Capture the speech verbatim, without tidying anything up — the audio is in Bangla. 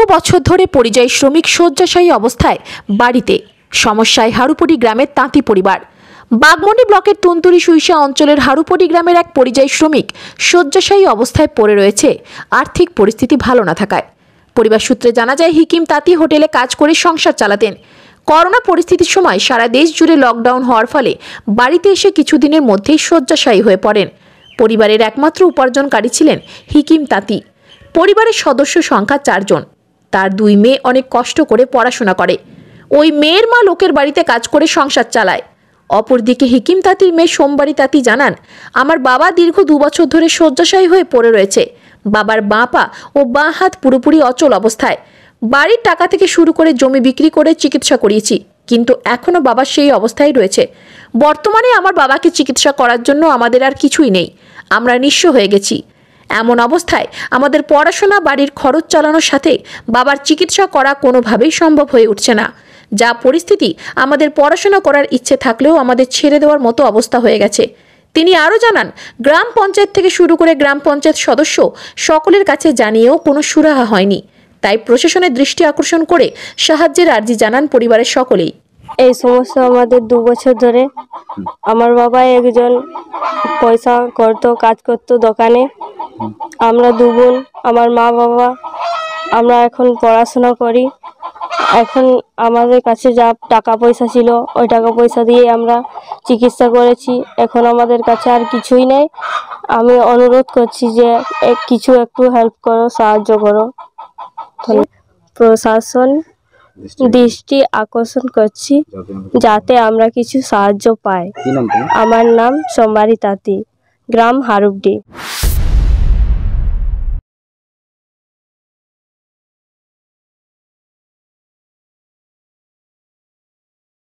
বছর ধরে পরিযায়ী শ্রমিক শয্যাশায়ী অবস্থায় বাড়িতে। সমস্যায় হারুপড়ি গ্রামের তাঁতি পরিবার। বাগমন্ডি ব্লকের তুনতুরি সুইসা অঞ্চলের হারুপড়ি গ্রামের এক পরিযায়ী শ্রমিক শয্যাশায়ী অবস্থায় পড়ে রয়েছে আর্থিক পরিস্থিতি ভালো না থাকায়। পরিবার সূত্রে জানা যায়, হিকিম তাঁতি হোটেলে কাজ করে সংসার চালাতেন। করোনা পরিস্থিতির সময় সারা দেশ জুড়ে লকডাউন হওয়ার ফলে বাড়িতে এসে কিছুদিনের মধ্যেই শয্যাশায়ী হয়ে পড়েন। পরিবারের একমাত্র উপার্জনকারী ছিলেন হিকিম তাঁতি। পরিবারের সদস্য সংখ্যা চারজন। তার দুই মেয়ে অনেক কষ্ট করে পড়াশোনা করে। ওই মেয়ের মা লোকের বাড়িতে কাজ করে সংসার চালায়। অপরদিকে হিকিম তাঁতির মেয়ে সোমবারী তাঁতি জানান, আমার বাবা দীর্ঘ দু বছর ধরে শয্যাশায়ী হয়ে পড়ে রয়েছে। বাবার বাঁ পা ও বাঁ হাত পুরোপুরি অচল অবস্থায়। বাড়ির টাকা থেকে শুরু করে জমি বিক্রি করে চিকিৎসা করিয়েছি, কিন্তু এখনও বাবা সেই অবস্থায় রয়েছে। বর্তমানে আমার বাবাকে চিকিৎসা করার জন্য আমাদের আর কিছুই নেই। আমরা নিঃস্ব হয়ে গেছি। এমন অবস্থায় আমাদের পড়াশোনা, বাড়ির খরচ চালানোর সাথে বাবার চিকিৎসা করা কোনোভাবেই সম্ভব হয়ে উঠছে না। যা পরিস্থিতি, আমাদের পড়াশোনা করার ইচ্ছে থাকলেও আমাদের ছেড়ে দেওয়ার মতো অবস্থা হয়ে গেছে। তিনি আরও জানান, গ্রাম পঞ্চায়েত থেকে শুরু করে গ্রাম পঞ্চায়েত সদস্য সকলের কাছে জানিয়েও কোনো সুরাহা হয়নি। তাই প্রশাসনের দৃষ্টি আকর্ষণ করে সাহায্যের আর্জি জানান পরিবারের সকলেই। এই সমস্যা আমাদের দু বছর ধরে। আমার বাবা একজন পয়সা করতো, কাজ করতো দোকানে। আমরা দু বোন, আমার মা বাবা, আমরা এখন পড়াশোনা করি। এখন আমাদের কাছে যা টাকা পয়সা ছিল, ওই টাকা পয়সা দিয়ে আমরা চিকিৎসা করেছি। এখন আমাদের কাছে আর কিছুই নেই। আমি অনুরোধ করছি যে কিছু একটু হেল্প করো, সাহায্য করো। প্রশাসন দৃষ্টি আকর্ষণ করছি যাতে আমরা কিছু সাহায্য পাই। আমার নাম সোমবারী তাঁতি, গ্রাম হারুপড়ি।